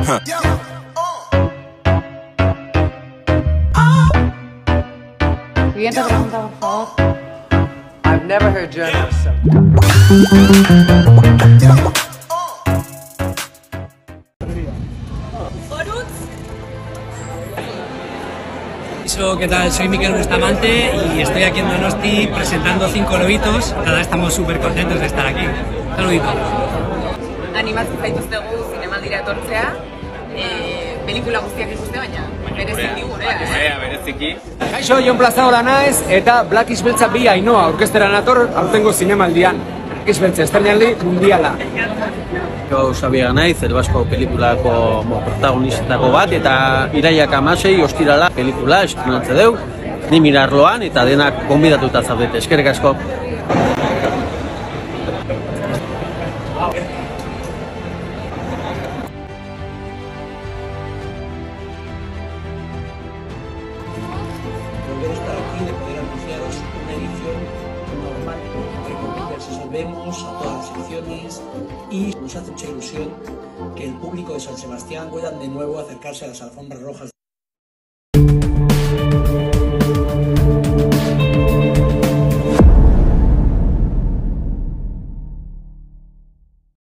Siguiente pregunta, por favor. I've never heard German. ¿Qué tal? Soy Miquel Bustamante y estoy aquí en Donosti presentando 5 lobitos. Nada, estamos súper contentos de estar aquí. Saludito. Animatzen zaituztegu zinemaldira etortzea, pelikula guztiak ikuste baina, bereziki gurea, bereziki. Kaixo, Jon Plazaola naiz eta Black is Beltza bi Ainoa orkestera nator aurtengo zinemaldian. Black is Beltza estrenaldi mundiala. Xabier naiz, El Basko pelikulako protagonistako bat, eta iraiak 16 ostirala pelikula estrenatze deu, ni mirarloan eta denak gonbidatuta zaudete. Eskerrik asko. Volver a estar aquí, de poder anunciaros una edición normal, entre comillas, si volvemos a todas las secciones y nos hace mucha ilusión que el público de San Sebastián puedan de nuevo acercarse a las alfombras rojas.